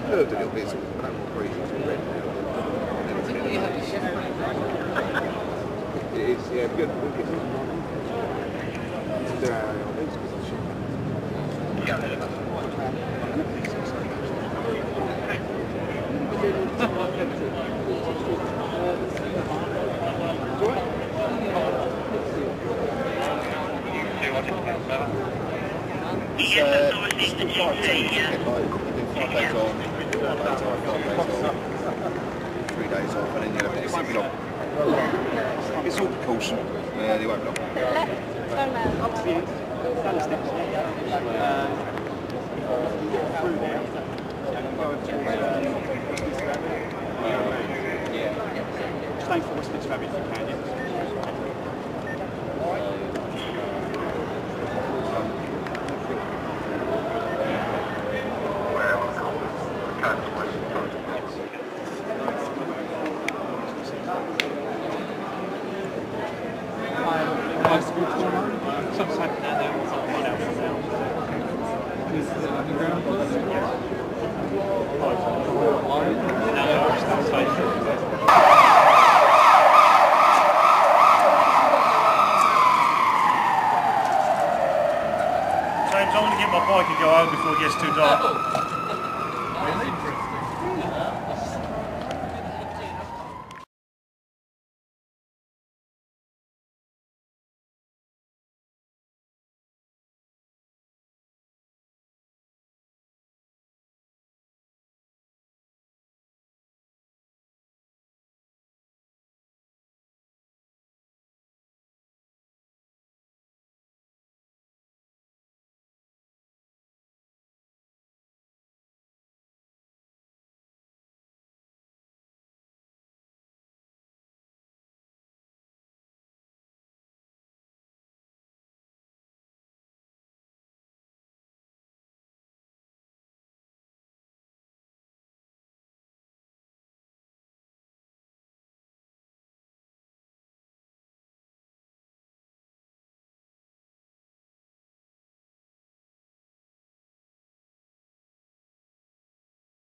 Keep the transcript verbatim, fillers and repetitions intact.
curved a little bit, so I don't want breathing to red now. It is, yeah, good. Good. It's uh, still quite tedious, like, you do five days on, five days off, five days off, three days off, and then you have it, it won't be long. It's all precaution, uh, they won't be long. Up to you. Down the steps. Um, through there. And go over to yeah. Stay for Westminster Abbey if you can, yeah. Some side down there, one out from now. Is it underground? James, I'm going to get my bike and go home before it gets too dark.